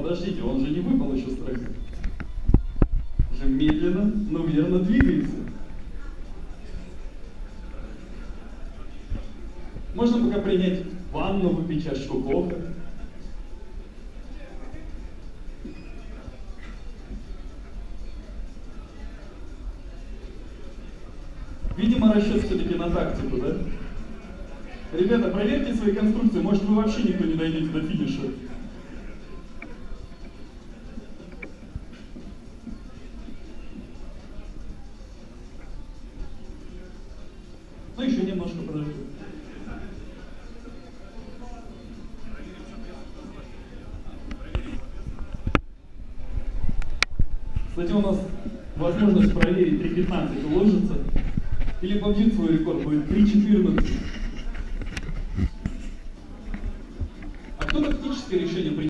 подождите, он же не выпал еще с трека. Же медленно, но верно двигается. Можно пока принять ванну, выпить чашечку кофе. Видимо, расчет все-таки на тактику, да? Ребята, проверьте свои конструкции, может вы вообще никто не дойдете до финиша. Ну еще немножко подожду. Кстати, у нас возможность проверить 3.15 уложится. Или побьют свой рекорд, будет 3.14. А кто тактическое решение принимает?